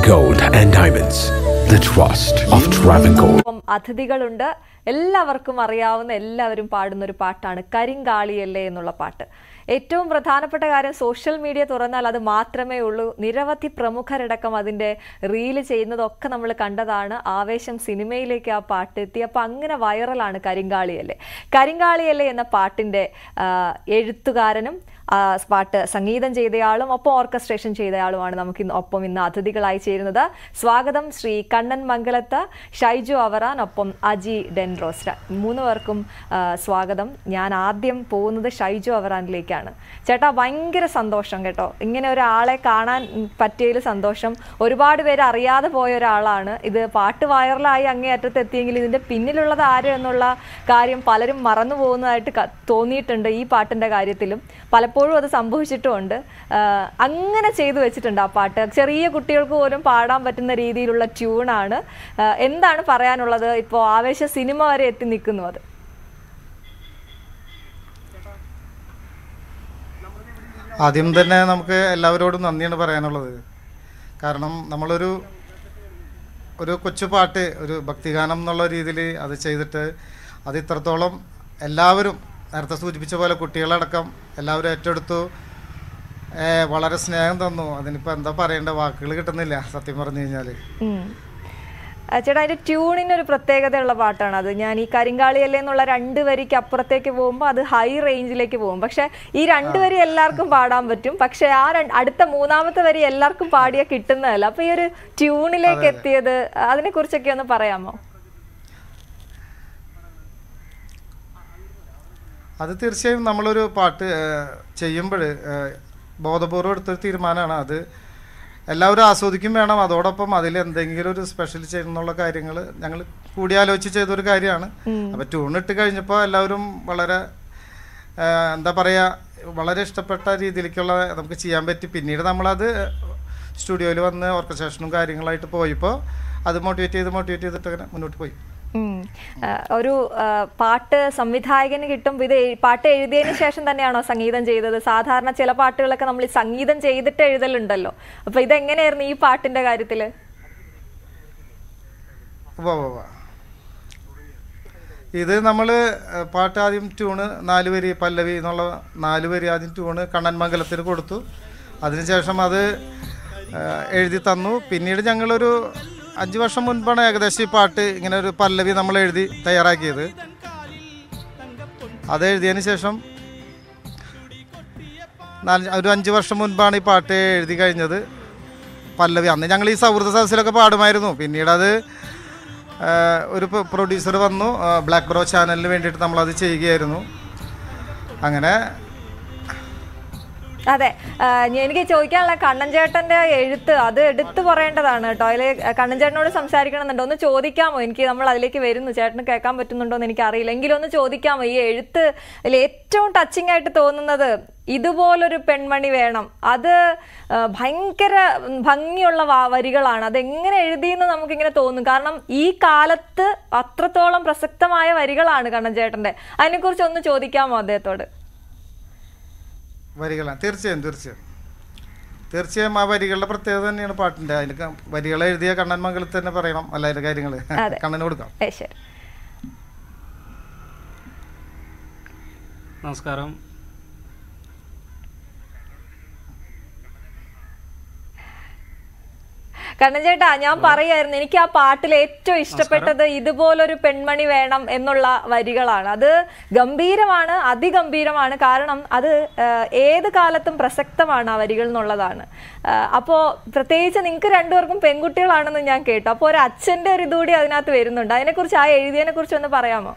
Gold and Diamonds, the trust of Travancore. അതിഥികളുണ്ട്, എല്ലാവർക്കും അറിയാവുന്ന എല്ലാവരും പാടുന്ന ഒരു പാട്ടാണ് കരിങ്കാളിയല്ലേ എന്നുള്ള പാട്ട്. ഏറ്റവും പ്രധാനപ്പെട്ട കാര്യം, സോഷ്യൽ മീഡിയ തുറന്നാൽ അത് മാത്രമേ ഉള്ളൂ. നിരവധി പ്രമുഖരടക്കം അതിൻ്റെ റീല് ചെയ്യുന്നതൊക്കെ നമ്മൾ കണ്ടതാണ്. ആവേശം സിനിമയിലേക്ക് ആ പാട്ട് എത്തി. അപ്പം അങ്ങനെ വൈറലാണ് കരിങ്കാളിയല്ലേ. കരിങ്കാളിയല്ലേ എന്ന പാട്ടിൻ്റെ എഴുത്തുകാരനും പാട്ട് സംഗീതം ചെയ്തയാളും ഒപ്പം ഓർക്കസ്ട്രേഷൻ ചെയ്തയാളുമാണ് നമുക്ക് ഒപ്പം ഇന്ന് അതിഥികളായി ചേരുന്നത്. സ്വാഗതം ശ്രീ കണ്ണൻ മംഗലത്ത്, ഷൈജു അവറാൻ, ഒപ്പം അജി ഡെൻറോസ്റ്റ. മൂന്ന് പേർക്കും സ്വാഗതം. ഞാൻ ആദ്യം പോകുന്നത് ഷൈജു അവറാനിലേക്കാണ്. ചേട്ടാ, ഭയങ്കര സന്തോഷം കേട്ടോ, ഇങ്ങനെ ഒരാളെ കാണാൻ പറ്റിയതിൽ സന്തോഷം. ഒരുപാട് പേര് അറിയാതെ പോയ ഒരാളാണ്. ഇത് പാട്ട് വൈറലായി അങ്ങേയറ്റത്ത് എത്തിയെങ്കിൽ ഇതിൻ്റെ പിന്നിലുള്ളത് ആര് എന്നുള്ള കാര്യം പലരും മറന്നു പോകുന്നതായിട്ട് തോന്നിയിട്ടുണ്ട്. ഈ പാട്ടിൻ്റെ കാര്യത്തിലും പലപ്പോഴും അത് സംഭവിച്ചിട്ടുമുണ്ട്. അങ്ങനെ ചെയ്തു വെച്ചിട്ടുണ്ട് ആ പാട്ട്. ചെറിയ കുട്ടികൾക്ക് പോലും പാടാൻ പറ്റുന്ന രീതിയിലുള്ള ട്യൂണാണ്. എന്താണ് പറയാനുള്ളത്? ഇപ്പോൾ ആവേശ സിനിമ വരെ എത്തി നിൽക്കുന്നു അത്. ആദ്യം തന്നെ നമുക്ക് എല്ലാവരോടും നന്ദിയാണ് പറയാനുള്ളത്. കാരണം നമ്മളൊരു കൊച്ചു പാട്ട്, ഒരു ഭക്തിഗാനം എന്നുള്ള രീതിയിൽ അത് ചെയ്തിട്ട് അത് ഇത്രത്തോളം എല്ലാവരും നേരത്തെ സൂചിപ്പിച്ച പോലെ കുട്ടികളടക്കം എല്ലാവരും ഏറ്റെടുത്തു, വളരെ സ്നേഹം തന്നു. അതിനിപ്പോൾ എന്താ പറയേണ്ട, വാക്കുകൾ കിട്ടുന്നില്ല സത്യം പറഞ്ഞു കഴിഞ്ഞാൽ. ചേട്ടാ, അതിൻ്റെ ട്യൂണിനൊരു പ്രത്യേകതയുള്ള പാട്ടാണ് അത്. ഞാൻ ഈ കരിങ്കാളിയല്ലേ എന്നുള്ള 2 വരിക്ക് അപ്പുറത്തേക്ക് പോകുമ്പോൾ അത് ഹൈ റേഞ്ചിലേക്ക് പോകും. പക്ഷെ ഈ 2 വരി എല്ലാവർക്കും പാടാൻ പറ്റും. പക്ഷെ ആ അടുത്ത 3ാമത്തെ വരി എല്ലാവർക്കും പാടിയാൽ കിട്ടുന്നതല്ല. അപ്പൊ ഈ ഒരു ട്യൂണിലേക്ക് എത്തിയത്, അതിനെ കുറിച്ചൊക്കെ ഒന്ന് പറയാമോ? അത് തീർച്ചയായും നമ്മളൊരു പാട്ട് ചെയ്യുമ്പോൾ ബോധപൂർവ്വം എടുത്തൊരു തീരുമാനമാണ്. അത് എല്ലാവരും ആസ്വദിക്കും വേണം. അതോടൊപ്പം അതിൽ എന്തെങ്കിലും ഒരു സ്പെഷ്യൽ ചെയ്യുന്നുള്ള കാര്യങ്ങൾ ഞങ്ങൾ കൂടിയാലോചിച്ച് ചെയ്തൊരു കാര്യമാണ്. അപ്പോൾ ട്യൂണിട്ട് കഴിഞ്ഞപ്പോൾ എല്ലാവരും വളരെ എന്താ പറയുക, വളരെ ഇഷ്ടപ്പെട്ട രീതിയിലേക്കുള്ള നമുക്ക് ചെയ്യാൻ പറ്റി. പിന്നീട് നമ്മളത് സ്റ്റുഡിയോയിൽ വന്ന് ഓർക്കസ്ട്രേഷനും കാര്യങ്ങളായിട്ട് പോയപ്പോൾ അത് മോട്ടിവേറ്റ് ചെയ്തിട്ട് അങ്ങനെ മുന്നോട്ട് പോയി. ഒരു പാട്ട് സംവിധായകന് കിട്ടുമ്പോൾ ഇത് പാട്ട് എഴുതിയതിന് ശേഷം തന്നെയാണോ സംഗീതം ചെയ്തത്? സാധാരണ ചില പാട്ടുകളൊക്കെ നമ്മൾ സംഗീതം ചെയ്തിട്ട് എഴുതലുണ്ടല്ലോ. അപ്പൊ ഇതെങ്ങനെയായിരുന്നു ഈ പാട്ടിന്റെ കാര്യത്തില്? ഇത് നമ്മൾ പാട്ട് ആദ്യം ട്യൂണ് 4 വരി പല്ലവി എന്നുള്ള 4 വരി ആദ്യം ട്യൂണ് കണ്ണൻ മംഗലത്തിന് കൊടുത്തു. അതിനുശേഷം അത് എഴുതി തന്നു. പിന്നീട് ഞങ്ങളൊരു 5 വർഷം മുൻപാണ് ഏകദേശം ഈ പാട്ട് ഇങ്ങനെ ഒരു പല്ലവി നമ്മൾ എഴുതി തയ്യാറാക്കിയത്. അത് എഴുതിയതിന് ശേഷം ഒരു 5 വർഷം മുൻപാണ് ഈ പാട്ട് എഴുതി കഴിഞ്ഞത്. പല്ലവി അന്ന് ഞങ്ങൾ ഈ സൗഹൃദ സദസ്സിലൊക്കെ പാടുമായിരുന്നു. പിന്നീട് അത് ഒരു പ്രൊഡ്യൂസർ വന്നു, ബ്ലാക്ക് ബ്രോ ചാനലിന് വേണ്ടിയിട്ട് നമ്മളത് ചെയ്യുകയായിരുന്നു. അങ്ങനെ അതെ, എനിക്ക് ചോദിക്കാനുള്ള കണ്ണൻ ചേട്ടന്റെ എഴുത്ത്, അത് എടുത്തു പറയേണ്ടതാണ് കേട്ടോ. അതിൽ കണ്ണൻ ചേട്ടനോട് സംസാരിക്കണമെന്നുണ്ടോ? ഒന്ന് ചോദിക്കാമോ? നമ്മൾ അതിലേക്ക് വരുന്നു, ചേട്ടന് കേൾക്കാൻ പറ്റുന്നുണ്ടോ എന്ന് എനിക്ക് അറിയില്ല. എങ്കിലും ഒന്ന് ചോദിക്കാമോ? ഈ എഴുത്ത് അതിൽ ഏറ്റവും ടച്ചിങ് ആയിട്ട് തോന്നുന്നത് ഇതുപോലൊരു പെൺമണി വേണം, അത് ഭയങ്കര ഭംഗിയുള്ള വരികളാണ്. അതെങ്ങനെ എഴുതിയെന്ന് നമുക്കിങ്ങനെ തോന്നും. കാരണം ഈ കാലത്ത് അത്രത്തോളം പ്രസക്തമായ വരികളാണ് കണ്ണൻ ചേട്ടന്റെ. അതിനെക്കുറിച്ച് ഒന്ന് ചോദിക്കാമോ അദ്ദേഹത്തോട്? വരികളാണ് തീർച്ചയായും ആ വരികളുടെ പ്രത്യേകത തന്നെയാണ് പാട്ടിന്റെ. അതിന് വരികൾ എഴുതിയ കണ്ണൻ മംഗലത്ത് തന്നെ പറയണം. അല്ല, അതിന്റെ കാര്യങ്ങൾ കണ്ണന് കൊടുക്കാം. നമസ്കാരം. കണ്ണൻ ചേട്ടാ, ഞാൻ പറയായിരുന്നു, എനിക്ക് ആ പാട്ടിൽ ഏറ്റവും ഇഷ്ടപ്പെട്ടത് ഇതുപോലൊരു പെൺമണി വേണം എന്നുള്ള വരികളാണ്. അത് ഗംഭീരമാണ്, അതിഗംഭീരമാണ്. കാരണം അത് ഏത് കാലത്തും പ്രസക്തമാണ് ആ വരികൾ എന്നുള്ളതാണ്. അപ്പോൾ പ്രത്യേകിച്ച് നിങ്ങൾക്ക് 2 പേർക്കും പെൺകുട്ടികളാണെന്ന് ഞാൻ കേട്ടു. അപ്പോൾ ഒരു അച്ഛൻ്റെ ഒരു ഇതുകൂടി അതിനകത്ത് വരുന്നുണ്ട്. അതിനെക്കുറിച്ച്, ആ എഴുതിയതിനെ കുറിച്ച് ഒന്ന് പറയാമോ?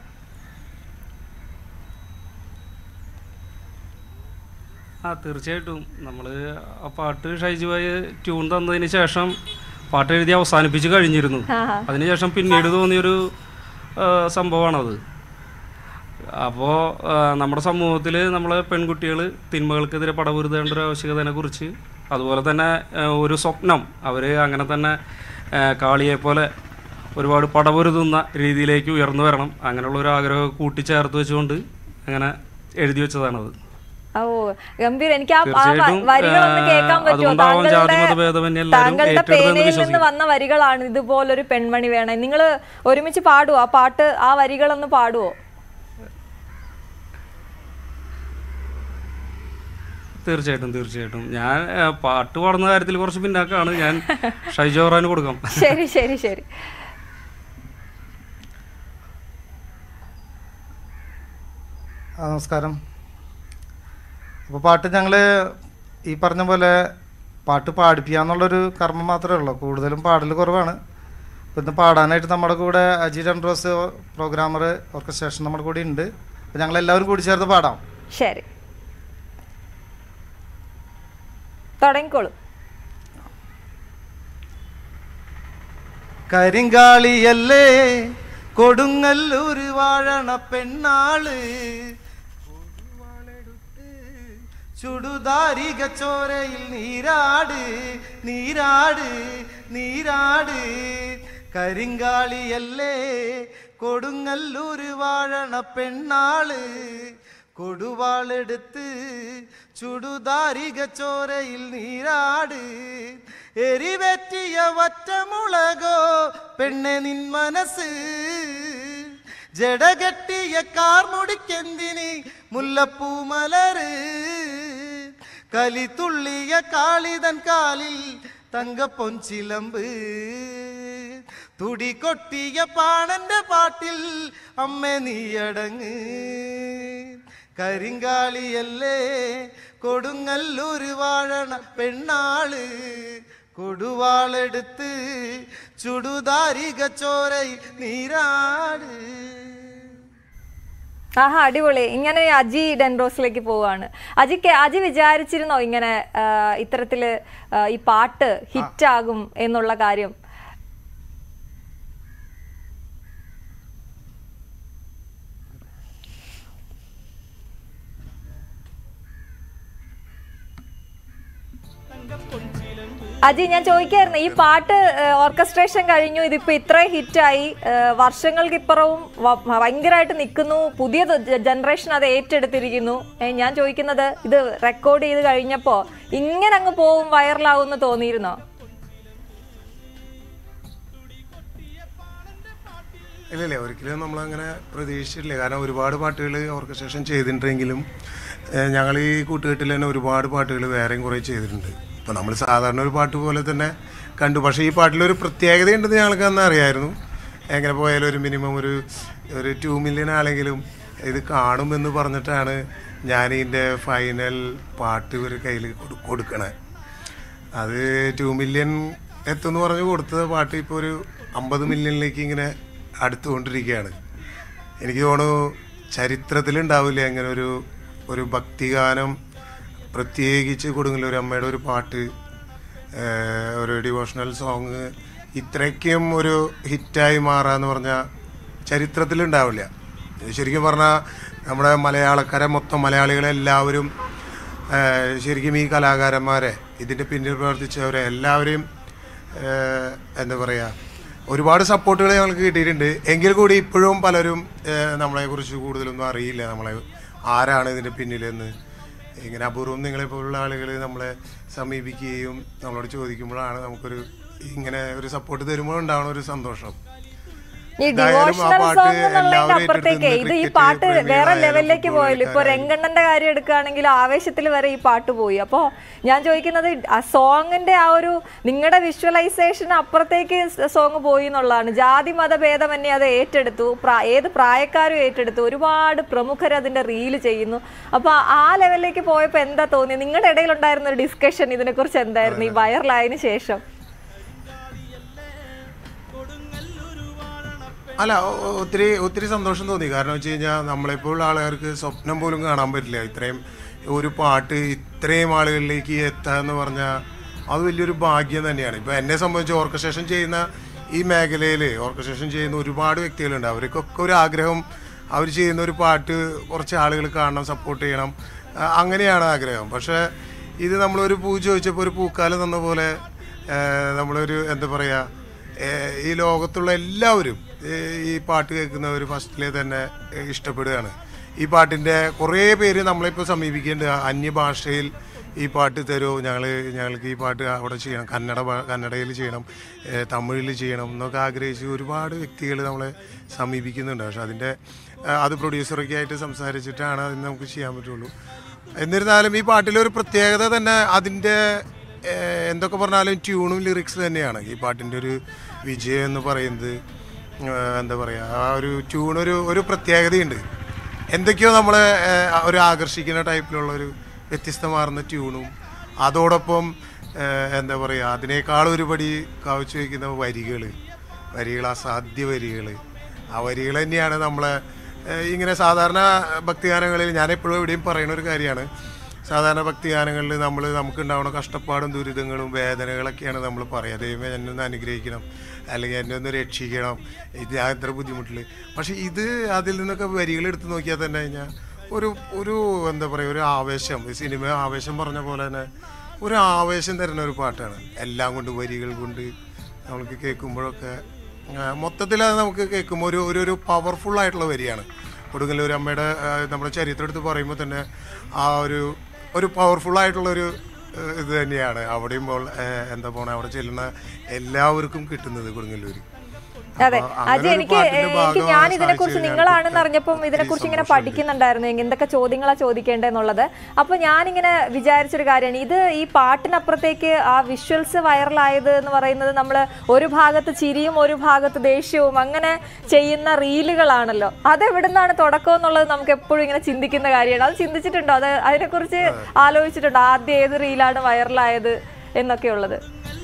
തീർച്ചയായിട്ടും. നമ്മൾ ആ പാട്ട് ഷൈജുവായി ട്യൂൺ തന്നതിന് ശേഷം പാട്ട് എഴുതി അവസാനിപ്പിച്ച് കഴിഞ്ഞിരുന്നു. അതിനുശേഷം പിന്നീട് തോന്നിയൊരു സംഭവമാണത്. അപ്പോൾ നമ്മുടെ സമൂഹത്തിൽ നമ്മളെ പെൺകുട്ടികൾ തിന്മകൾക്കെതിരെ പടപൊരുതേണ്ട ഒരു ആവശ്യകതയെക്കുറിച്ച്, അതുപോലെ തന്നെ ഒരു സ്വപ്നം, അവർ അങ്ങനെ തന്നെ കാളിയെപ്പോലെ ഒരുപാട് പടപൊരുതുന്ന രീതിയിലേക്ക് ഉയർന്നു വരണം, അങ്ങനെയുള്ളൊരു ആഗ്രഹം കൂട്ടിച്ചേർത്ത് വെച്ചുകൊണ്ട് അങ്ങനെ എഴുതി വെച്ചതാണത്. ഓ ഗംഭീർ. എനിക്ക് ആ വരികളൊന്ന് കേൾക്കാൻ പറ്റുമോ? താങ്കളുടെ പേനയിൽ നിന്ന് വന്ന വരികളാണ്, ഇതുപോലൊരു പെൺമണി വേണം. നിങ്ങൾ ഒരുമിച്ച് പാടുവോ ആ പാട്ട്? ആ വരികളൊന്ന് പാടുവോ? തീർച്ചയായിട്ടും. ഞാൻ പാട്ട് പാടുന്ന കാര്യത്തിൽ കുറച്ച് പിന്നാക്കാണ്. ഞാൻ ഷൈജു ജോറാന് കൊടുക്കാം. ശരി. നമസ്കാരം. അപ്പോൾ പാട്ട് ഞങ്ങൾ ഈ പറഞ്ഞ പോലെ പാട്ട് പാടിപ്പിക്കാന്നുള്ളൊരു കർമ്മം മാത്രമേ ഉള്ളൂ. കൂടുതലും പാടൽ കുറവാണ്. അപ്പോൾ ഇന്ന് പാടാനായിട്ട് നമ്മുടെ കൂടെ അജി ഡെൻഡ്രോസ് പ്രോഗ്രാമർ ഓർക്കസ്ട്രേഷൻ നമ്മുടെ കൂടെ ഉണ്ട്. അപ്പോൾ ഞങ്ങളെല്ലാവരും കൂടി ചേർത്ത് പാടാം. ശരി, തുടങ്ങിക്കോളൂ. കരിങ്കാളിയല്ലേ കൊടുങ്ങല്ലൂർ വാഴണ പെണ്ണാള്, ചുടുതാരിക ചോരയിൽ നീരാട്. കരിങ്കാളിയല്ലേ കൊടുങ്ങല്ലൂർ വാഴണ പെണ്ണാള്, കൊടുവാളെടുത്ത് ചുടുതാരിക ചോരയിൽ നീരാട്. എരിവെറ്റിയ വറ്റമുളകോ പെണ്ണെ നിൻ മനസ്സ്, ജടകെട്ടിയ കാർമുടിക്കെന്തിന് മുല്ലപ്പൂ മലര്, കലിതുള്ളിയ കാളിതൻ കാലിൽ തങ്കപ്പൊൻചിലമ്പ്, തുടി കൊട്ടിയ പാണന്റെ പാട്ടിൽ അമ്മ നീയടങ്ങ്. കരിങ്കാളിയല്ലേ കൊടുങ്ങല്ലൂർ വാഴണ പെണ്ണാള്, കൊടുവാളെടുത്ത് ചുടുതാരിക ചോരയിൽ നീരാട്. ആഹാ, അടിപൊളി. ഇങ്ങനെ അജി ഡെൻഡ്രോസിലേക്ക് പോവാണ്. അജി വിചാരിച്ചിരുന്നോ ഇങ്ങനെ ഇത്തരത്തില് ഈ പാട്ട് ഹിറ്റാകും എന്നുള്ള കാര്യം? അജി, ഞാൻ ചോദിക്കായിരുന്നു, ഈ പാട്ട് ഓർക്കസ്ട്രേഷൻ കഴിഞ്ഞു, ഇതിപ്പോ ഇത്ര ഹിറ്റായി, വർഷങ്ങൾക്കിപ്പുറവും ഭയങ്കരമായിട്ട് നിൽക്കുന്നു, പുതിയ ജനറേഷൻ അത് ഏറ്റെടുത്തിരിക്കുന്നു. ഞാൻ ചോദിക്കുന്നത്, ഇത് റെക്കോർഡ് ചെയ്ത് കഴിഞ്ഞപ്പോ ഇങ്ങനെ അങ്ങ് പോവും, വൈറലാവും എന്ന് തോന്നിയിരുന്നോ? ഇല്ലല്ലേ, ഒരിക്കലും നമ്മളങ്ങനെ പ്രതീക്ഷിച്ചിട്ടില്ല. കാരണം ഒരുപാട് പാട്ടുകൾ ഓർക്കസ്ട്രേഷൻ ചെയ്തിട്ടുണ്ടെങ്കിലും ഞങ്ങൾ ഈ കൂട്ടുകെട്ടിൽ തന്നെ ഒരുപാട് പാട്ടുകൾ വേറെയും കുറേ ചെയ്തിട്ടുണ്ട്. ഇപ്പോൾ നമ്മൾ സാധാരണ ഒരു പാട്ട് പോലെ തന്നെ കണ്ടു. പക്ഷേ ഈ പാട്ടിലൊരു പ്രത്യേകതയുണ്ടെന്ന് ഞങ്ങൾക്ക് അന്ന് അറിയായിരുന്നു. എങ്ങനെ പോയാലും ഒരു മിനിമം ഒരു 2 മില്യൺ ആണെങ്കിലും ഇത് കാണുമെന്ന് പറഞ്ഞിട്ടാണ് ഞാൻ ഇതിൻ്റെ ഫൈനൽ പാട്ട് ഇവർ കയ്യിൽ കൊടുക്കണേ. അത് 2 മില്യൺ എത്തുമെന്ന് പറഞ്ഞ് കൊടുത്ത പാട്ട് ഇപ്പോൾ ഒരു 50 മില്യണിലേക്ക് ഇങ്ങനെ അടുത്തുകൊണ്ടിരിക്കുകയാണ്. എനിക്ക് തോന്നുന്നു ചരിത്രത്തിലുണ്ടാവില്ല അങ്ങനെ ഒരു ഭക്തിഗാനം, പ്രത്യേകിച്ച് കൊടുങ്ങല്ലൂർ അമ്മയുടെ ഒരു പാട്ട്, ഒരു ഡിവോഷണൽ സോങ് ഇത്രയ്ക്കും ഒരു ഹിറ്റായി മാറാന്ന് പറഞ്ഞാൽ ചരിത്രത്തിലുണ്ടാവില്ല. ശരിക്കും പറഞ്ഞാൽ നമ്മുടെ മൊത്തം മലയാളികളെല്ലാവരും ശരിക്കും ഈ കലാകാരന്മാരെ, ഇതിൻ്റെ പിന്നിൽ പ്രവർത്തിച്ചവരെ എല്ലാവരെയും എന്താ പറയുക, ഒരുപാട് സപ്പോർട്ടുകൾ ഞങ്ങൾക്ക് കിട്ടിയിട്ടുണ്ട്. എങ്കിൽ കൂടി ഇപ്പോഴും പലരും നമ്മളെക്കുറിച്ച് കൂടുതലൊന്നും അറിയില്ല, ആരാണ് ഇതിൻ്റെ പിന്നിലെന്ന്. ഇങ്ങനെ അപൂർവം നിങ്ങളെപ്പോലുള്ള ആളുകൾ നമ്മളെ സമീപിക്കുകയും നമ്മളോട് ചോദിക്കുമ്പോഴാണ് നമുക്കൊരു ഇങ്ങനെ ഒരു സപ്പോർട്ട് തരുമ്പോൾ ഉണ്ടാവണ ഒരു സന്തോഷം. ഈ ഡിവോഷണൽ സോങ് എന്നുള്ളതിന്റെ അപ്പുറത്തേക്ക് ഈ പാട്ട് വേറെ ലെവലിലേക്ക് പോയല്ലോ. ഇപ്പൊ രംഗണ്ണന്റെ കാര്യം എടുക്കുകയാണെങ്കിൽ ആവേശത്തിൽ വരെ ഈ പാട്ട് പോയി. അപ്പോ ഞാൻ ചോദിക്കുന്നത്, ആ സോങ്ങിന്റെ ആ ഒരു നിങ്ങളുടെ വിഷ്വലൈസേഷൻ അപ്പുറത്തേക്ക് സോങ് പോയി എന്നുള്ളതാണ്. ജാതി മതഭേദമന്യേ അത് ഏറ്റെടുത്തു, ഏത് പ്രായക്കാരും ഏറ്റെടുത്തു, ഒരുപാട് പ്രമുഖർ അതിന്റെ റീല് ചെയ്യുന്നു. അപ്പൊ ആ ലെവലിലേക്ക് പോയപ്പോ എന്താ തോന്നിയത്? നിങ്ങളുടെ ഇടയിലുണ്ടായിരുന്ന ഒരു ഡിസ്കഷൻ ഇതിനെക്കുറിച്ച് എന്തായിരുന്നു ഈ വൈറലായതിനു ശേഷം? അല്ല, ഒത്തിരി സന്തോഷം തോന്നി. കാരണം വെച്ച് കഴിഞ്ഞാൽ നമ്മളെപ്പോഴുള്ള ആളുകാർക്ക് സ്വപ്നം പോലും കാണാൻ പറ്റില്ല ഇത്രയും ഒരു പാട്ട് ഇത്രയും ആളുകളിലേക്ക് എത്തുക എന്ന് പറഞ്ഞാൽ അത് വലിയൊരു ഭാഗ്യം തന്നെയാണ്. ഇപ്പോൾ എന്നെ സംബന്ധിച്ച് ഓർക്കസ്ട്രേഷൻ ചെയ്യുന്ന ഈ മേഖലയിൽ ഓർക്കസ്ട്രേഷൻ ചെയ്യുന്ന ഒരുപാട് വ്യക്തികളുണ്ട്. അവർക്കൊക്കെ ഒരു ആഗ്രഹം, അവർ ചെയ്യുന്ന ഒരു പാട്ട് കുറച്ച് ആളുകൾ കാണണം, സപ്പോർട്ട് ചെയ്യണം, അങ്ങനെയാണ് ആഗ്രഹം. പക്ഷേ ഇത് നമ്മളൊരു പൂ ചോദിച്ചപ്പോൾ ഒരു പൂക്കാലം തന്ന പോലെ നമ്മളൊരു എന്താ പറയുക, ഈ ലോകത്തുള്ള എല്ലാവരും ഈ പാട്ട് കേൾക്കുന്നവർ ഫസ്റ്റിലെ തന്നെ ഇഷ്ടപ്പെടുകയാണ്. ഈ പാട്ടിൻ്റെ കുറേ പേര് നമ്മളിപ്പോൾ സമീപിക്കേണ്ട അന്യഭാഷയിൽ ഈ പാട്ട് തരുമോ, ഞങ്ങൾക്ക് ഈ പാട്ട് അവിടെ ചെയ്യണം, കന്നഡയിൽ ചെയ്യണം, തമിഴിൽ ചെയ്യണം എന്നൊക്കെ ആഗ്രഹിച്ച് ഒരുപാട് വ്യക്തികൾ നമ്മളെ സമീപിക്കുന്നുണ്ട്. പക്ഷെ അത് പ്രൊഡ്യൂസറൊക്കെ ആയിട്ട് സംസാരിച്ചിട്ടാണ് അതിന് നമുക്ക് ചെയ്യാൻ പറ്റുള്ളൂ. എന്നിരുന്നാലും ഈ പാട്ടിലൊരു പ്രത്യേകത തന്നെ അതിൻ്റെ എന്തൊക്കെ പറഞ്ഞാലും ട്യൂണും ലിറിക്സ് തന്നെയാണ് ഈ പാട്ടിൻ്റെ ഒരു വിജയം എന്ന് പറയുന്നത്. എന്താ പറയുക, ആ ഒരു ട്യൂണൊരു പ്രത്യേകതയുണ്ട്. എന്തൊക്കെയോ നമ്മളെ ഒരു ആകർഷിക്കുന്ന ടൈപ്പിലുള്ളൊരു വ്യത്യസ്തമാർന്ന ട്യൂണും അതോടൊപ്പം എന്താ പറയുക അതിനേക്കാൾ ഒരുപടി കാവച്ചു വയ്ക്കുന്ന വരികൾ അസാധ്യ വരികൾ. ആ വരികൾ തന്നെയാണ് നമ്മളെ ഇങ്ങനെ സാധാരണ ഭക്തിഗാനങ്ങളിൽ ഞാനെപ്പോഴും എവിടെയും പറയുന്ന ഒരു കാര്യമാണ്. സാധാരണ ഭക്തിഗാനങ്ങളിൽ നമുക്കുണ്ടാവുന്ന കഷ്ടപ്പാടും ദുരിതങ്ങളും വേദനകളൊക്കെയാണ് നമ്മൾ പറയുക. ദൈവമേ എന്നെ ഒന്ന് അനുഗ്രഹിക്കണം, അല്ലെങ്കിൽ എന്നെ ഒന്ന് രക്ഷിക്കണം, ഇത് ഞാൻ എത്ര ബുദ്ധിമുട്ടിൽ. പക്ഷെ അതിൽ നിന്നൊക്കെ വരികൾ എടുത്ത് നോക്കിയാൽ തന്നെ കഴിഞ്ഞാൽ ഒരു എന്താ പറയുക ഒരു ആവേശം, ഈ സിനിമ ആവേശം പറഞ്ഞ പോലെ തന്നെ ഒരു ആവേശം തരുന്ന ഒരു പാട്ടാണ്. എല്ലാം കൊണ്ട് വരികൾ കൊണ്ട് നമ്മൾക്ക് കേൾക്കുമ്പോഴൊക്കെ മൊത്തത്തിൽ അത് നമുക്ക് കേൾക്കുമ്പോൾ ഒരു പവർഫുൾ ആയിട്ടുള്ള വരിയാണ്. കൊടുങ്ങല്ലൂർ അമ്മയുടെ നമ്മുടെ ചരിത്രം എടുത്ത് പറയുമ്പോൾ തന്നെ ആ ഒരു പവർഫുൾ ആയിട്ടുള്ളൊരു ഇത് തന്നെയാണ് അവിടെയും എന്താ പോണേ അവിടെ ചെല്ലുന്ന എല്ലാവർക്കും കിട്ടുന്നത് കൊടുങ്ങല്ലൂർ. അതെ അജയ്, എനിക്ക് ഞാൻ ഇതിനെക്കുറിച്ച് നിങ്ങളാണെന്ന് അറിഞ്ഞപ്പം ഇതിനെക്കുറിച്ച് ഇങ്ങനെ പഠിക്കുന്നുണ്ടായിരുന്നു, എന്തൊക്കെ ചോദ്യങ്ങളാ ചോദിക്കേണ്ടതെന്നുള്ളത്. അപ്പൊ ഞാനിങ്ങനെ വിചാരിച്ചൊരു കാര്യമാണ്, ഈ പാട്ടിനപ്പുറത്തേക്ക് ആ വിഷ്വൽസ് വൈറലായത് എന്ന് പറയുന്നത് നമ്മൾ ഒരു ഭാഗത്ത് ചിരിയും ഒരു ഭാഗത്ത് ദേഷ്യവും അങ്ങനെ ചെയ്യുന്ന റീലുകളാണല്ലോ. അതെവിടുന്നാണ് തുടക്കം എന്നുള്ളത് നമുക്ക് എപ്പോഴും ഇങ്ങനെ ചിന്തിക്കുന്ന കാര്യമാണ്. അത് ചിന്തിച്ചിട്ടുണ്ടോ? അതിനെക്കുറിച്ച് ആലോചിച്ചിട്ടുണ്ടോ? ആദ്യം ഏത് റീലാണ് വൈറലായത് എന്നൊക്കെയുള്ളത്?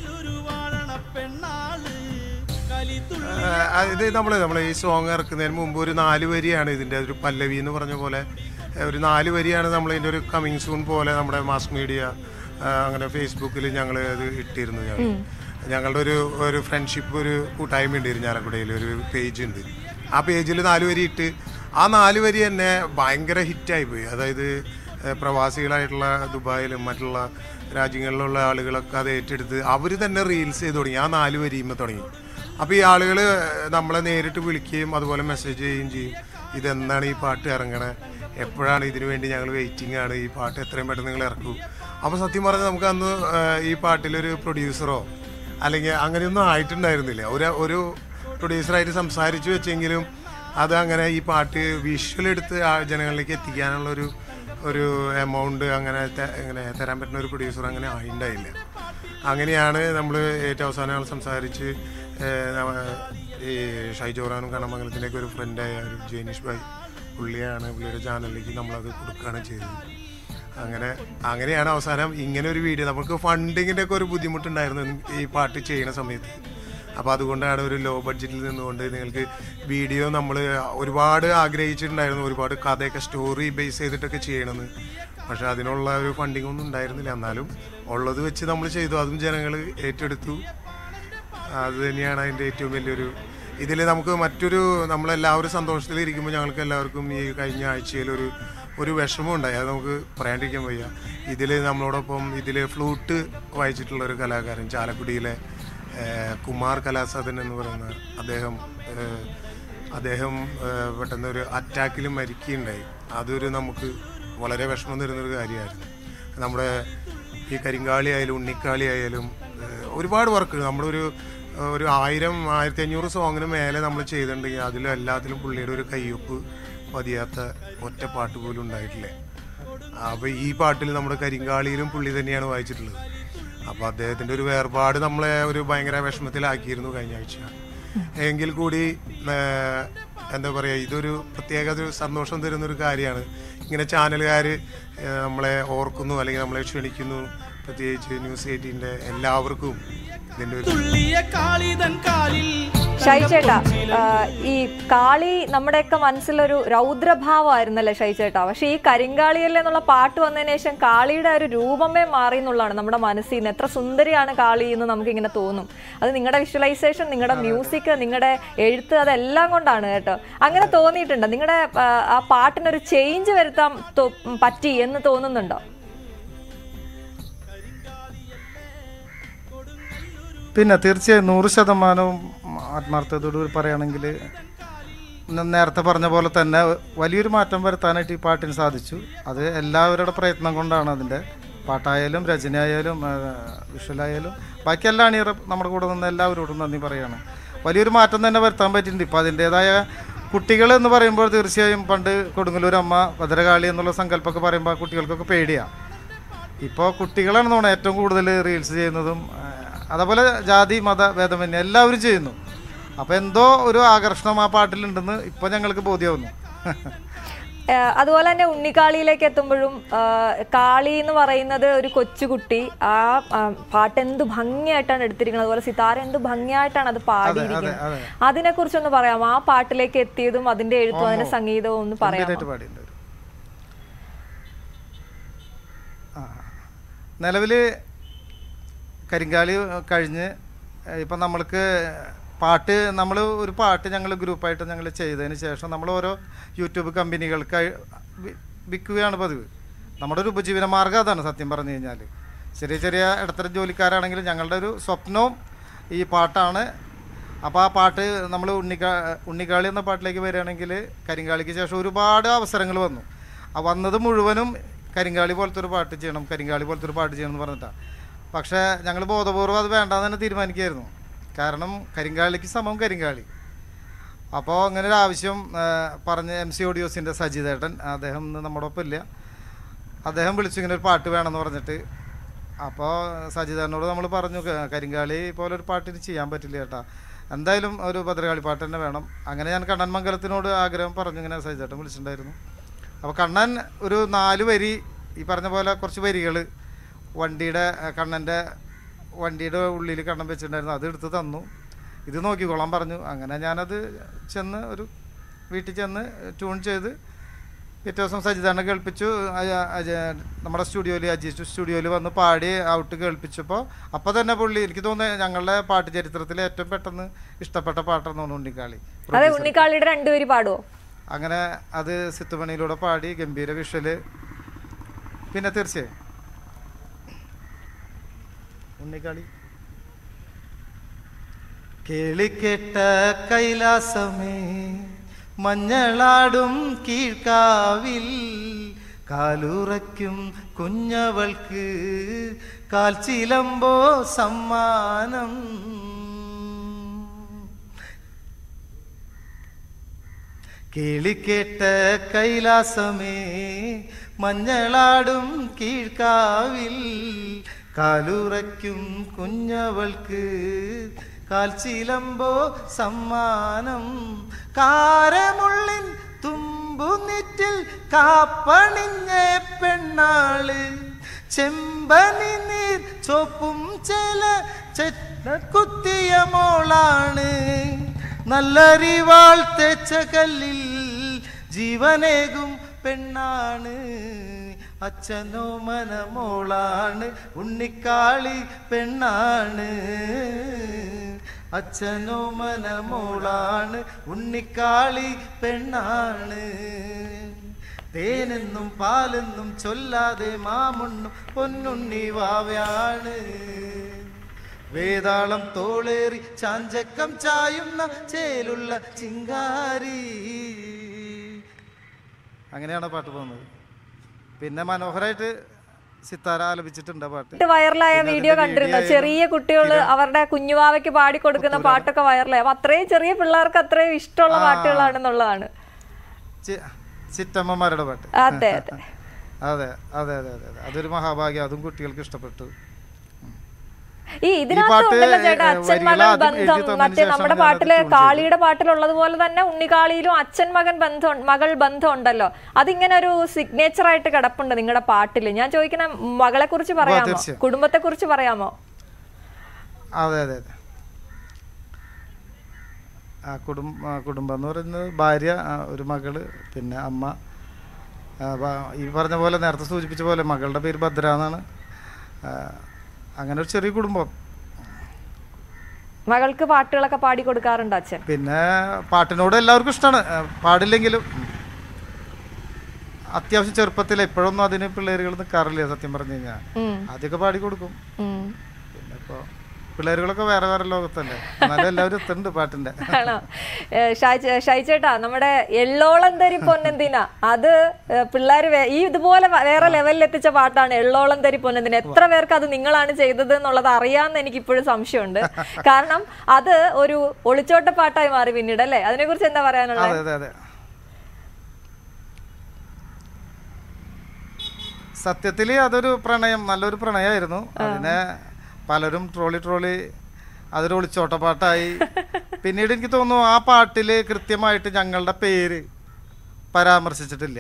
ഇത് നമ്മൾ ഈ സോങ് ഇറക്കുന്നതിന് മുമ്പ് ഒരു 4 വരിയാണ് ഇതിൻ്റെ ഒരു പല്ലവി എന്ന് പറഞ്ഞ പോലെ ഒരു 4 വരിയാണ് നമ്മളിതിൻ്റെ ഒരു കമ്മിങ് സൂൺ പോലെ നമ്മുടെ മാസ് മീഡിയ അങ്ങനെ ഫേസ്ബുക്കിൽ ഞങ്ങൾ അത് ഇട്ടിരുന്നു. ഞങ്ങളുടെ ഒരു ഫ്രണ്ട്ഷിപ്പ് ഒരു കൂട്ടായ്മ ഉണ്ട് ഇരിഞ്ഞാലക്കുടയിൽ, ഒരു പേജ് ഉണ്ട്. ആ പേജിൽ 4 വരി ഇട്ട് ആ 4 വരി തന്നെ ഭയങ്കര ഹിറ്റായിപ്പോയി. അതായത് പ്രവാസികളായിട്ടുള്ള ദുബായിലും മറ്റുള്ള രാജ്യങ്ങളിലുള്ള ആളുകളൊക്കെ അത് ഏറ്റെടുത്ത് അവർ തന്നെ റീൽസ് ചെയ്ത് തുടങ്ങി. ആ 4 വരിയുമ്പോൾ തുടങ്ങി. അപ്പോൾ ഈ ആളുകൾ നമ്മളെ നേരിട്ട് വിളിക്കുകയും അതുപോലെ മെസ്സേജ് ചെയ്യുകയും ചെയ്യും, ഇതെന്താണ് ഈ പാട്ട് ഇറങ്ങണേ, എപ്പോഴാണ് ഇതിനു വേണ്ടി ഞങ്ങൾ വെയിറ്റിംഗ് ആണ്, ഈ പാട്ട് എത്രയും പെട്ടെന്ന് നിങ്ങൾ ഇറക്കൂ. അപ്പോൾ സത്യം പറഞ്ഞാൽ നമുക്ക് അന്ന് ഈ പാട്ടിലൊരു പ്രൊഡ്യൂസറോ അല്ലെങ്കിൽ അങ്ങനെയൊന്നും ആയിട്ടുണ്ടായിരുന്നില്ല. ഒരു പ്രൊഡ്യൂസറായിട്ട് സംസാരിച്ച് വെച്ചെങ്കിലും അതങ്ങനെ ഈ പാട്ട് വിഷ്വൽ എടുത്ത് ജനങ്ങളിലേക്ക് എത്തിക്കാനുള്ളൊരു എമൗണ്ട് അങ്ങനെ തരാൻ പറ്റുന്ന ഒരു പ്രൊഡ്യൂസർ അങ്ങനെ ആയിട്ടുണ്ടായില്ല. അങ്ങനെയാണ് നമ്മൾ ഏറ്റവും അവസാനം സംസാരിച്ച് ഈ ഷൈജോറാനും കണ്ണമംഗലത്തിൻ്റെയൊക്കെ ഒരു ഫ്രണ്ടായ ഒരു ജെനീഷ് ഭായ്, പുള്ളിയുടെ ചാനലിലേക്ക് നമ്മളത് കൊടുക്കുകയാണ് ചെയ്തത്. അങ്ങനെയാണ് അവസാനം ഇങ്ങനെ ഒരു വീഡിയോ. നമുക്ക് ഫണ്ടിങ്ങിൻ്റെ ഒക്കെ ഒരു ബുദ്ധിമുട്ടുണ്ടായിരുന്നു ഈ പാട്ട് ചെയ്യുന്ന സമയത്ത്. അപ്പോൾ അതുകൊണ്ടാണ് ഒരു ലോ ബഡ്ജറ്റിൽ നിന്നുകൊണ്ട് നിങ്ങൾക്ക് വീഡിയോ നമ്മൾ ഒരുപാട് ആഗ്രഹിച്ചിട്ടുണ്ടായിരുന്നു, ഒരുപാട് കഥയൊക്കെ സ്റ്റോറി ബേസ് ചെയ്തിട്ടൊക്കെ ചെയ്യണമെന്ന്. പക്ഷെ അതിനുള്ള ഒരു ഫണ്ടിങ് ഒന്നും ഉണ്ടായിരുന്നില്ല. എന്നാലും ഉള്ളത് വെച്ച് നമ്മൾ ചെയ്തു, അതും ജനങ്ങൾ ഏറ്റെടുത്തു. അത് തന്നെയാണ് അതിൻ്റെ ഏറ്റവും വലിയൊരു ഇതിൽ നമുക്ക് നമ്മളെല്ലാവരും സന്തോഷത്തിലിരിക്കുമ്പോൾ ഞങ്ങൾക്ക് എല്ലാവർക്കും ഈ കഴിഞ്ഞ ആഴ്ചയിൽ ഒരു വിഷമം ഉണ്ടായി. അത് നമുക്ക് പറയാണ്ടിരിക്കാൻ വയ്യ. ഇതിൽ നമ്മളോടൊപ്പം ഫ്ലൂട്ട് വായിച്ചിട്ടുള്ള ഒരു കലാകാരൻ, ചാലക്കുടിയിലെ കുമാർ കലാസദൻ എന്ന് പറയുന്ന അദ്ദേഹം പെട്ടെന്ന് ഒരു അറ്റാക്കിൽ മരിക്കുകയുണ്ടായി. അതൊരു നമുക്ക് വളരെ വിഷമം തരുന്നൊരു കാര്യമായിരുന്നു. നമ്മുടെ ഈ കരിങ്കാളി ആയാലും ഉണ്ണിക്കാളി ആയാലും ഒരുപാട് വർക്കുകൾ നമ്മളൊരു 1000-1500 സോങ്ങിന് മേലെ നമ്മൾ ചെയ്തിട്ടുണ്ടെങ്കിൽ അതിലെല്ലാത്തിലും പുള്ളിയുടെ ഒരു കയ്യൊപ്പ് പതിയാത്ത ഒറ്റ പാട്ട് പോലും ഉണ്ടായിട്ടില്ല. അപ്പോൾ ഈ പാട്ടിൽ നമ്മുടെ കരിങ്കാളിയിലും പുള്ളി തന്നെയാണ് വായിച്ചിട്ടുള്ളത്. അപ്പോൾ അദ്ദേഹത്തിൻ്റെ ഒരു വേർപാട് നമ്മളെ ഒരു ഭയങ്കര വിഷമത്തിലാക്കിയിരുന്നു കഴിഞ്ഞ ആഴ്ച. എങ്കിൽ കൂടി എന്താ പറയുക, ഇതൊരു പ്രത്യേക ഒരു സന്തോഷം തരുന്നൊരു കാര്യമാണ്. ഇങ്ങനെ ചാനലുകാർ നമ്മളെ ഓർക്കുന്നു അല്ലെങ്കിൽ നമ്മളെ ക്ഷണിക്കുന്നു. പ്രത്യേകിച്ച് ന്യൂസ് 18 എല്ലാവർക്കും ഇതിൻ്റെ ഒരു ഷൈചേട്ടാ, ഈ കാളി നമ്മുടെയൊക്കെ മനസ്സിലൊരു രൗദ്രഭാവമായിരുന്നല്ലേ ഷൈചേട്ടാ? പക്ഷെ ഈ കരിങ്കാളിയല്ലേ എന്നുള്ള പാട്ട് വന്നതിന് ശേഷം കാളിയുടെ ഒരു രൂപമേ മാറി എന്നുള്ളതാണ് നമ്മുടെ മനസ്സിൽ നിന്ന്. എത്ര സുന്ദരിയാണ് കാളി എന്ന് നമുക്കിങ്ങനെ തോന്നും. അത് നിങ്ങളുടെ വിഷ്വലൈസേഷൻ, നിങ്ങളുടെ മ്യൂസിക്, നിങ്ങളുടെ എഴുത്ത്, അതെല്ലാം കൊണ്ടാണ് കേട്ടോ. അങ്ങനെ തോന്നിയിട്ടുണ്ടോ? നിങ്ങളുടെ ആ പാട്ടിനൊരു ചേഞ്ച് വരുത്താൻ പറ്റി എന്ന് തോന്നുന്നുണ്ടോ? പിന്നെ തീർച്ചയായും 100% ആത്മാർത്ഥതയോട് പറയുകയാണെങ്കിൽ നേരത്തെ പറഞ്ഞ പോലെ തന്നെ വലിയൊരു മാറ്റം വരുത്താനായിട്ട് ഈ പാട്ടിന് സാധിച്ചു. അത് എല്ലാവരുടെ പ്രയത്നം കൊണ്ടാണ്. അതിൻ്റെ പാട്ടായാലും രചനയായാലും വിഷ്വലായാലും ബാക്കി എല്ലാ അണിയറ നമ്മുടെ കൂടെ നിന്ന് എല്ലാവരോടും നന്ദി പറയുകയാണ്. വലിയൊരു മാറ്റം തന്നെ വരുത്താൻ പറ്റിയിട്ടുണ്ട്. ഇപ്പോൾ അതിൻ്റേതായ കുട്ടികൾ എന്ന് പറയുമ്പോൾ തീർച്ചയായും പണ്ട് കൊടുങ്ങല്ലൂർ അമ്മ ഭദ്രകാളി എന്നുള്ള സങ്കല്പമൊക്കെ പറയുമ്പോൾ കുട്ടികൾക്കൊക്കെ പേടിയാണ്. ഇപ്പോൾ കുട്ടികളാണെന്ന് തോന്നുന്നത് ഏറ്റവും കൂടുതൽ റീൽസ് ചെയ്യുന്നതും. അതേപോലെ ജാതി മത ഭേദമന്യേ എല്ലാവരും ചെയ്യുന്നു. അപ്പോൾ എന്തോ ഒരു ആകർഷണം ആ പാട്ടിലുണ്ടെന്ന് ഇപ്പോൾ ഞങ്ങൾക്ക് ബോധ്യമാവുന്നു. അതുപോലെ തന്നെ ഉണ്ണിക്കാളിയിലേക്ക് എത്തുമ്പോഴും കാളി എന്ന് പറയുന്നത് ഒരു കൊച്ചുകുട്ടി, ആ പാട്ട് എന്ത് ഭംഗിയായിട്ടാണ് എടുത്തിരിക്കുന്നത്, അതുപോലെ സിതാര എന്ത് ഭംഗിയായിട്ടാണ് അത് പാടിയിരിക്കുന്നത്. അതിനെ കുറിച്ചൊന്ന് പറയാമോ? ആ പാട്ടിലേക്ക് എത്തിയതും അതിന്റെ എഴുത്തും അതിന്റെ സംഗീതവും ഒന്ന് പറയാമോ? നിലവിൽ കരിങ്കാളി കഴിഞ്ഞ് ഇപ്പം നമ്മൾക്ക് പാട്ട് ഒരു പാട്ട് ഞങ്ങൾ ഗ്രൂപ്പായിട്ട് ഞങ്ങൾ ചെയ്തതിന് ശേഷം നമ്മൾ ഓരോ യൂട്യൂബ് കമ്പനികൾക്ക് വിൽക്കുകയാണ് പതിവ്. നമ്മുടെ ഒരു ഉപജീവന മാർഗ്ഗം അതാണ് സത്യം പറഞ്ഞു കഴിഞ്ഞാൽ. ചെറിയ ചെറിയ ഇടത്തരം ജോലിക്കാരാണെങ്കിലും ഞങ്ങളുടെ ഒരു സ്വപ്നവും ഈ പാട്ടാണ്. അപ്പോൾ ആ പാട്ട് നമ്മൾ ഉണ്ണിക്കാളി എന്ന പാട്ടിലേക്ക് വരികയാണെങ്കിൽ കരിങ്കാളിക്ക് ശേഷം ഒരുപാട് അവസരങ്ങൾ വന്നു. ആ വന്നത് മുഴുവനും കരിങ്കാളി പോലത്തെ ഒരു പാട്ട് ചെയ്യണം, കരിങ്കാളി പോലത്തെ ഒരു പാട്ട് ചെയ്യണം എന്ന് പറഞ്ഞിട്ടാണ്. പക്ഷേ ഞങ്ങൾ ബോധപൂർവ്വം അത് വേണ്ടാന്ന് തന്നെ തീരുമാനിക്കുകയായിരുന്നു. കാരണം കരിങ്കാളിക്ക് സമം കരിങ്കാളി. അപ്പോൾ അങ്ങനെ ഒരു ആവശ്യം പറഞ്ഞ് MC ഓഡിയോസിൻ്റെ സജിതേട്ടൻ, അദ്ദേഹം നമ്മുടെ ഒപ്പം ഇല്ല, അദ്ദേഹം വിളിച്ചു ഇങ്ങനെ ഒരു പാട്ട് വേണമെന്ന് പറഞ്ഞിട്ട്. അപ്പോൾ സജിതേട്ടനോട് നമ്മൾ പറഞ്ഞു കരിങ്കാളി പോലെ ഒരു പാട്ടിന് ചെയ്യാൻ പറ്റില്ല ചേട്ടാ, എന്തായാലും ഒരു ഭദ്രകാളി പാട്ട് തന്നെ വേണം. അങ്ങനെ ഞാൻ കണ്ണൻ മംഗലത്തിനോട് ആഗ്രഹം പറഞ്ഞു, ഇങ്ങനെ സജിതേട്ടൻ വിളിച്ചിട്ടുണ്ടായിരുന്നു. അപ്പോൾ കണ്ണൻ ഒരു 4 വരി ഈ പറഞ്ഞ പോലെ കുറച്ച് വരികൾ കണ്ണൻ്റെ വണ്ടിയുടെ ഉള്ളിൽ കണ്ണൻ വെച്ചിട്ടുണ്ടായിരുന്നു, അത് എടുത്ത് തന്നു. ഇത് നോക്കിക്കോളാൻ പറഞ്ഞു. അങ്ങനെ ഞാനത് വീട്ടിൽ ചെന്ന് ട്യൂൺ ചെയ്ത് പിറ്റേ ദിവസം സജിതേട്ടനെ കേൾപ്പിച്ചു. നമ്മുടെ അജീഷ് സ്റ്റുഡിയോയിൽ വന്ന് പാടി ഔട്ട് കേൾപ്പിച്ചപ്പോൾ അപ്പോൾ തന്നെ പുള്ളി, എനിക്ക് തോന്നുന്നത് ഞങ്ങളുടെ പാട്ട് ചരിത്രത്തിൽ ഏറ്റവും പെട്ടെന്ന് ഇഷ്ടപ്പെട്ട പാട്ടെന്ന് തോന്നുന്നു ഉണ്ണിക്കാളി. ഉണ്ണിക്കാളിയുടെ 2 വരി പാടുമോ? അങ്ങനെ അത് സിത്തുമണിയിലൂടെ പാടി, ഗംഭീര വിഷ്വല്. പിന്നെ തീർച്ചയായും ഉണ്ണിക്കാളി. കേളിക്കെട്ട കൈലാസമേ മഞ്ഞളാടും കീഴ്ക്കാവിൽ കാലുറയ്ക്കും കുഞ്ഞവൾക്ക് കാൽച്ചിലമ്പോ സമ്മാനം. കേളിക്കേട്ട കൈലാസമേ മഞ്ഞളാടും കീഴ്ക്കാവിൽ കാലുറയ്ക്കും കുഞ്ഞവൾക്ക് കാൽച്ചിലമ്പോ സമ്മാനം. കാരമുള്ളിൻ തുമ്പുനിറ്റിൽ കാപ്പണിഞ്ഞ പെണ്ണാള് ചെമ്പനി നീർ ചോപ്പും ചെല കുത്തിയ മോളാണ്. നല്ലറിവാൾ തേച്ച കല്ലിൽ ജീവനേകും പെണ്ണാണ്. അച്ഛനോ മനമോളാണ്, ഉണ്ണിക്കാളി പെണ്ണാണ്. അച്ഛനോ മനമോളാണ്, ഉണ്ണിക്കാളി പെണ്ണാണ്. തേനെന്നും പാലെന്നും ചൊല്ലാതെ മാമുണ്ണും പൊന്നുണ്ണി വാവയാണ്. വേതാളം തോളേറി ചാഞ്ചക്കം ചായുന്ന ചേലുള്ള ചിങ്കാരി. അങ്ങനെയാണ് പാട്ട് പോകുന്നത്. പിന്നെ മനോഹരമായിട്ട് സിത്താര ആലപിച്ചിട്ടുണ്ട് പാട്ട്. വൈറലായ വീഡിയോ കണ്ടിരുന്നു. ചെറിയ കുട്ടികൾ അവരുടെ കുഞ്ഞുവാവയ്ക്ക് പാടിക്കൊടുക്കുന്ന പാട്ടൊക്കെ വൈറലായി. അപ്പൊ അത്രയും ചെറിയ പിള്ളേർക്ക് അത്രയും ഇഷ്ടമുള്ള പാട്ടുകളാണെന്നുള്ളതാണ്. ചിറ്റമ്മമാരുടെ പാട്ട്. അതെ അതെ അതെ അതെ അതെ അതെ അതൊരു മഹാഭാഗ്യം. അതും കുട്ടികൾക്ക് ഇഷ്ടപ്പെട്ടു. ഈ ഇതിനകത്തുണ്ടല്ലോ ചേട്ടാ അച്ഛൻ മകൻ ബന്ധം. മറ്റേ നമ്മുടെ പാട്ടില് കാളിയുടെ പാട്ടിലുള്ളത് പോലെ തന്നെ ഉണ്ണിക്കാളിയിലും അച്ഛൻ മകൾ ബന്ധം ഉണ്ടല്ലോ. അതിങ്ങനെ ഒരു സിഗ്നേച്ചർ ആയിട്ട് കിടപ്പുണ്ട് നിങ്ങളുടെ പാട്ടില്. ഞാൻ ചോദിക്കുന്ന മകളെ കുറിച്ച് പറയാമോ, കുടുംബത്തെ കുറിച്ച് പറയാമോ? അതെ അതെ അതെ ആ കുടുംബം എന്ന് പറയുന്നത് ഭാര്യ, ഒരു മകള്, പിന്നെ അമ്മ. ഈ പറഞ്ഞ പോലെ നേരത്തെ സൂചിപ്പിച്ച പോലെ മകളുടെ പേര് ഭദ്ര എന്നാണ്. അങ്ങനെ ഒരു ചെറിയ കുടുംബം. മകൾക്ക് പാട്ടുകളൊക്കെ പാടി കൊടുക്കാറുണ്ട് അച്ഛൻ? പിന്നെ പാട്ടിനോട് എല്ലാവർക്കും ഇഷ്ടമാണ്, പാടില്ലെങ്കിലും. അത്യാവശ്യം ചെറുപ്പത്തിൽ എപ്പോഴൊന്നും അതിന് പിള്ളേരുകൾ നിൽക്കാറില്ല സത്യം പറഞ്ഞു കഴിഞ്ഞാൽ. ആദ്യമൊക്കെ പാടി കൊടുക്കും. പിന്നെ ഇപ്പോൾ പിള്ളേരുകളൊക്കെ വേറെ വേറെ ലോകത്തല്ലേ, എന്നാലും എല്ലാവരും എത്തുന്നുണ്ട് പാട്ടിന്റെ. ആണോ? ഷൈചേട്ടാ, നമ്മുടെ എള്ളോളന്തരി പൊന്നെന്തിന അത് പിള്ളേർ ഈ ഇതുപോലെ വേറെ ലെവലിൽ എത്തിച്ച പാട്ടാണ് എള്ളോളന്തരി പൊന്നെന്തിന. എത്ര പേർക്ക് അത് നിങ്ങളാണ് ചെയ്തത് എന്നുള്ളത് അറിയാമെന്ന് എനിക്ക് ഇപ്പോഴും സംശയമുണ്ട്. കാരണം അത് ഒരു ഒളിച്ചോട്ട പാട്ടായി മാറി പിന്നീട് അല്ലേ? അതിനെ കുറിച്ച് എന്താ പറയാനുള്ളത്? അതെ അതെ, സത്യത്തിൽ അതൊരു പ്രണയം, നല്ലൊരു പ്രണയമായിരുന്നു. അതിനെ പലരും ട്രോളി അതൊരു ഒളിച്ചോട്ട പാട്ടായി. പിന്നീട് എനിക്ക് തോന്നുന്നു ആ പാട്ടില് കൃത്യമായിട്ട് ഞങ്ങളുടെ പേര് പരാമർശിച്ചിട്ടില്ല.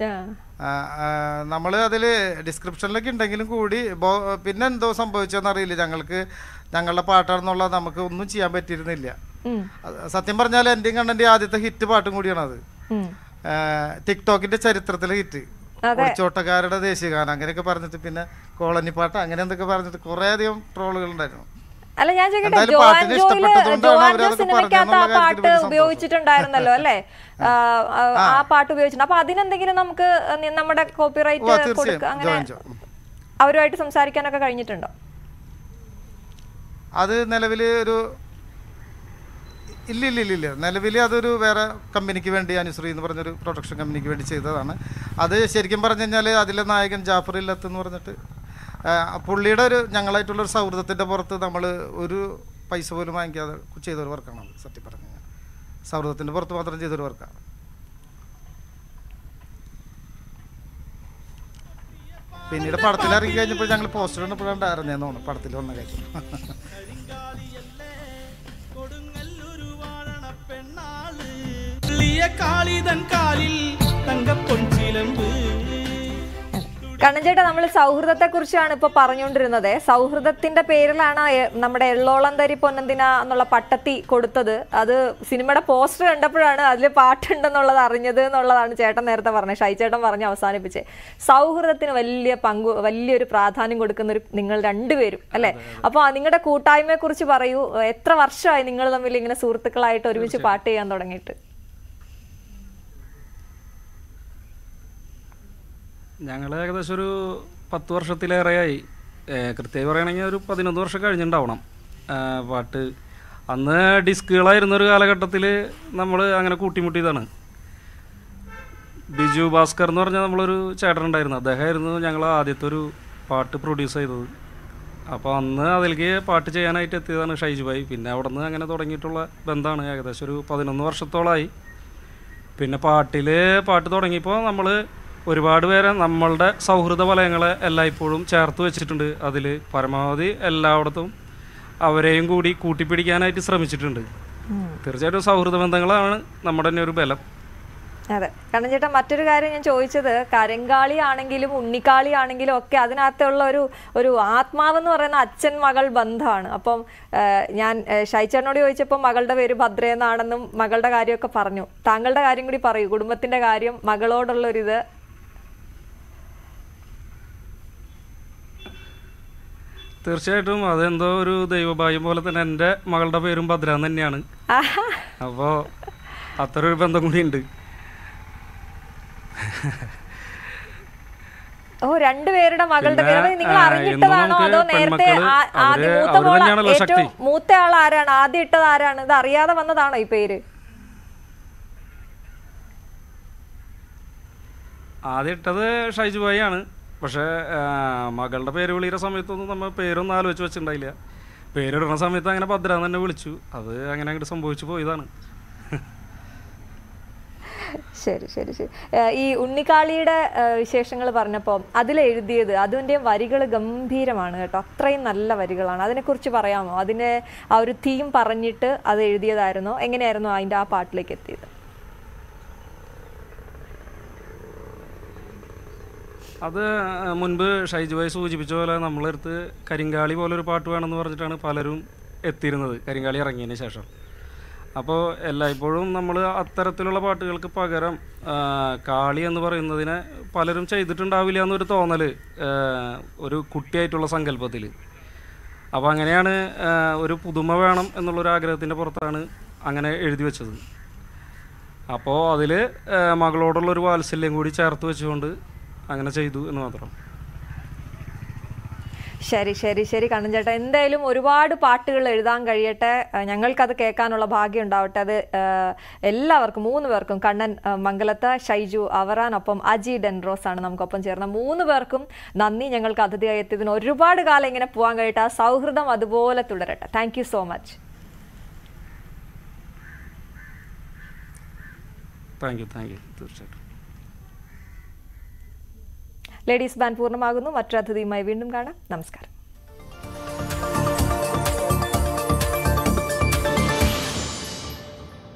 നമ്മൾ അതിൽ ഡിസ്ക്രിപ്ഷനിലൊക്കെ ഉണ്ടെങ്കിലും കൂടി പിന്നെ എന്തോ സംഭവിച്ചതെന്ന് അറിയില്ല. ഞങ്ങളുടെ പാട്ടാണെന്നുള്ളത് നമുക്ക് ഒന്നും ചെയ്യാൻ പറ്റിയിരുന്നില്ല. സത്യം പറഞ്ഞാൽ എൻ്റെയും കണ്ണൻ്റെ ആദ്യത്തെ ഹിറ്റ് പാട്ടും കൂടിയാണത്. ടിക്ടോക്കിന്റെ ചരിത്രത്തിലെ ഹിറ്റ്, ഒളിച്ചോട്ടക്കാരുടെ ദേശീയഗാനം അങ്ങനെയൊക്കെ പറഞ്ഞിട്ട്, പിന്നെ കോളനി പാട്ട് അങ്ങനെ എന്തൊക്കെ പറഞ്ഞിട്ട് കുറെ അധികം ട്രോളുകൾ ഉണ്ടായിരുന്നു. അല്ല, ഞാൻ ചോദിക്കട്ടെ, സിനിമയ്ക്കകത്ത് ആ പാട്ട് ഉപയോഗിച്ചിട്ടുണ്ടായിരുന്നല്ലോ അല്ലേ? ആ പാട്ട് ഉപയോഗിച്ചിട്ടുണ്ട്. അപ്പൊ അതിനെന്തെങ്കിലും നമുക്ക് നമ്മുടെ കോപ്പിറൈറ്റ് കൊടുക്കുക, അങ്ങനെ അവരുമായിട്ട് സംസാരിക്കാനൊക്കെ കഴിഞ്ഞിട്ടുണ്ടോ? അത് നിലവില് ഒരു ഇല്ല. നിലവിൽ അതൊരു വേറെ കമ്പനിക്ക് വേണ്ടി, അനുശ്രീ എന്ന് പറഞ്ഞൊരു പ്രൊഡക്ഷൻ കമ്പനിക്ക് വേണ്ടി ചെയ്തതാണ്. അത് ശരിക്കും പറഞ്ഞു കഴിഞ്ഞാൽ അതിലെ നായകൻ ജാഫർ ഇല്ലത്ത് എന്ന് പറഞ്ഞിട്ട് പുള്ളിയുടെ ഒരു ഞങ്ങളായിട്ടുള്ളൊരു സൗഹൃദത്തിൻ്റെ പുറത്ത് നമ്മൾ ഒരു പൈസ പോലും വാങ്ങിക്കാതെ ചെയ്തൊരു വർക്കാണ് അത്. സത്യം പറഞ്ഞു കഴിഞ്ഞാൽ സൗഹൃദത്തിൻ്റെ പുറത്ത് മാത്രം ചെയ്തൊരു വർക്കാണ്. പിന്നീട് പടത്തിൽ ഇറങ്ങി കഴിഞ്ഞപ്പോൾ ഞങ്ങൾ പോസ്റ്റർ കണ്ടപ്പോഴാണ് അറിഞ്ഞതെന്ന് തോന്നുന്നു പടത്തിൽ വന്ന കാര്യം. കണ്ണൻചേട്ടാ, നമ്മൾ സൗഹൃദത്തെ കുറിച്ചാണ് ഇപ്പൊ പറഞ്ഞുകൊണ്ടിരുന്നത്. സൗഹൃദത്തിന്റെ പേരിലാണ് നമ്മുടെ എള്ളോളന്തരി പൊന്നെന്തിന എന്നുള്ള പട്ടത്തി കൊടുത്തത്. അത് സിനിമയുടെ പോസ്റ്റർ കണ്ടപ്പോഴാണ് അതിൽ പാട്ടുണ്ടെന്നുള്ളത് അറിഞ്ഞത് എന്നുള്ളതാണ് ചേട്ടൻ നേരത്തെ പറഞ്ഞത്, ഷൈചേട്ടൻ പറഞ്ഞ് അവസാനിപ്പിച്ചത്. സൗഹൃദത്തിന് വലിയൊരു പ്രാധാന്യം കൊടുക്കുന്ന നിങ്ങൾ രണ്ടുപേരും അല്ലെ? അപ്പൊ നിങ്ങളുടെ കൂട്ടായ്മയെ കുറിച്ച് പറയൂ. എത്ര വർഷമായി നിങ്ങൾ തമ്മിൽ ഇങ്ങനെ സുഹൃത്തുക്കളായിട്ട് ഒരുമിച്ച് പാട്ട് ചെയ്യാൻ തുടങ്ങിയിട്ട്? ഞങ്ങൾ ഏകദേശം ഒരു 10 വർഷത്തിലേറെയായി. കൃത്യമായി പറയുകയാണെങ്കിൽ ഒരു 11 വർഷം കഴിഞ്ഞിട്ടുണ്ടാവണം പാട്ട്. അന്ന് ഡിസ്കുകളായിരുന്നൊരു കാലഘട്ടത്തിൽ നമ്മൾ അങ്ങനെ കൂട്ടിമുട്ടിയതാണ്. ബിജു ഭാസ്കർ എന്ന് പറഞ്ഞാൽ നമ്മളൊരു ചേട്ടനുണ്ടായിരുന്നു, അദ്ദേഹമായിരുന്നു ഞങ്ങൾ ആദ്യത്തെ ഒരു പാട്ട് പ്രൊഡ്യൂസ് ചെയ്തത്. അപ്പോൾ അന്ന് അതിലേക്ക് പാട്ട് ചെയ്യാനായിട്ട് എത്തിയതാണ് ഷൈജുഭായി. പിന്നെ അവിടെ നിന്ന് അങ്ങനെ തുടങ്ങിയിട്ടുള്ള ബന്ധമാണ്. ഏകദേശം ഒരു 11 വർഷത്തോളമായി. പിന്നെ പാട്ട് തുടങ്ങിയപ്പോൾ നമ്മൾ ഒരുപാട് പേരെ നമ്മളുടെ സൗഹൃദ വലയങ്ങളെ എല്ലായ്പ്പോഴും ചേർത്ത് വെച്ചിട്ടുണ്ട്. അതിൽ പരമാവധി എല്ലായിടത്തും അവരെയും കൂടി കൂട്ടിപ്പിടിക്കാനായിട്ട് ശ്രമിച്ചിട്ടുണ്ട്. തീർച്ചയായിട്ടും സൗഹൃദ ബന്ധങ്ങളാണ് നമ്മുടെ തന്നെ ഒരു ബലം. അതെ. കാരണം ചേട്ടാ, മറ്റൊരു കാര്യം ഞാൻ ചോദിച്ചത്, കരിങ്കാളി ആണെങ്കിലും ഉണ്ണിക്കാളി ആണെങ്കിലും ഒക്കെ അതിനകത്തുള്ള ഒരു ആത്മാവെന്ന് പറയുന്ന അച്ഛൻ മകൾ ബന്ധമാണ്. അപ്പം ഞാൻ ഷൈചേട്ടനോട് ചോദിച്ചപ്പോൾ മകളുടെ പേര് ഭദ്രയെന്നാണെന്നും മകളുടെ കാര്യമൊക്കെ പറഞ്ഞു. താങ്കളുടെ കാര്യം കൂടി പറയൂ, കുടുംബത്തിന്റെ കാര്യം, മകളോടുള്ളൊരിത്. തീർച്ചയായിട്ടും അതെന്തോ ഒരു ദൈവഭാഗ്യം പോലെ തന്നെ എൻ്റെ മകളുടെ പേരും ഭദ്ര തന്നെയാണ്. അപ്പോൾ അത്ര ഒരു ബന്ധം കൂടി ഉണ്ട്. രണ്ടുപേരുടെ മകളുടെ പേര് നിങ്ങൾ അറിഞ്ഞിട്ടതാണോ അതോ നേരത്തെ മൂത്ത ആൾ ആരാണ്, ആദ്യം ഇട്ടത് ആരാണ്? ഇത് അറിയാതെ വന്നതാണോ ഈ പേര്? ആദ്യം ഇട്ടത് ഷൈജുഭായി ആണ്. പക്ഷേ മകളുടെ പേര് വിളിയുടെ സമയത്തൊന്നും നമ്മൾ പേരൊന്നും ആലോചിച്ച് വെച്ചിട്ടുണ്ടായില്ല. പേരിടുന്ന സമയത്ത് അങ്ങനെ ഭദ്ര തന്നെ വിളിച്ചു. അത് അങ്ങനെ അങ്ങോട്ട് സംഭവിച്ചു പോയതാണ്. ശരി. ഈ ഉണ്ണിക്കാളിയുടെ വിശേഷങ്ങൾ പറഞ്ഞപ്പോൾ അതിലെഴുതിയത്, അതിൻ്റെ വരികൾ ഗംഭീരമാണ് കേട്ടോ. അത്രയും നല്ല വരികളാണ്. അതിനെക്കുറിച്ച് പറയാമോ? അതിൻ്റെ ആ ഒരു തീം പറഞ്ഞിട്ട് അത് എഴുതിയതായിരുന്നോ? എങ്ങനെയായിരുന്നു അതിൻ്റെ ആ പാട്ടിലേക്ക് എത്തിയത്? അത് മുൻപ് ഷൈജുഭായി സൂചിപ്പിച്ച പോലെ നമ്മളെടുത്ത് കരിങ്കാളി പോലൊരു പാട്ട് വേണമെന്ന് പറഞ്ഞിട്ടാണ് പലരും എത്തിയിരുന്നത് കരിങ്കാളി ഇറങ്ങിയതിന് ശേഷം. അപ്പോൾ എല്ലായ്പ്പോഴും നമ്മൾ അത്തരത്തിലുള്ള പാട്ടുകൾക്ക് പകരം കാളി എന്ന് പറയുന്നതിനെ പലരും ചെയ്തിട്ടുണ്ടാവില്ല എന്നൊരു തോന്നൽ ഒരു കുട്ടിയായിട്ടുള്ള സങ്കല്പത്തിൽ. അപ്പോൾ അങ്ങനെയാണ് ഒരു പുതുമ വേണം എന്നുള്ളൊരു ആഗ്രഹത്തിൻ്റെ പുറത്താണ് അങ്ങനെ എഴുതി വെച്ചത്. അപ്പോൾ അതിൽ മകളോടുള്ളൊരു വാത്സല്യം കൂടി ചേർത്ത് വെച്ചുകൊണ്ട് അങ്ങനെ ചെയ്തു എന്ന് മാത്രം. ശരി ശരി ശരി കണ്ണൻ ചേട്ടാ, എന്തായാലും ഒരുപാട് പാട്ടുകൾ എഴുതാൻ കഴിയട്ടെ, ഞങ്ങൾക്കത് കേൾക്കാനുള്ള ഭാഗ്യം ഉണ്ടാവട്ടെ. അത് എല്ലാവർക്കും 3 പേർക്കും, കണ്ണൻ മംഗലത്ത്, ഷൈജു അവറാനൊപ്പം അജി ഡെൻറോസ് ആണ് നമുക്കൊപ്പം ചേർന്ന 3 പേർക്കും നന്ദി. ഞങ്ങൾക്ക് അതിഥിയായി എത്തിയതിന് ഒരുപാട് കാലം ഇങ്ങനെ പോകാൻ കഴിയട്ടെ, ആ സൗഹൃദം അതുപോലെ തുടരട്ടെ. Thank you so much. Thank you തീർച്ചയായിട്ടും. ലേഡീസ് ബാൻഡ് പൂർണ്ണമാകുന്നു. മറ്റൊരു അതിഥിയുമായി വീണ്ടും കാണാം. നമസ്കാരം.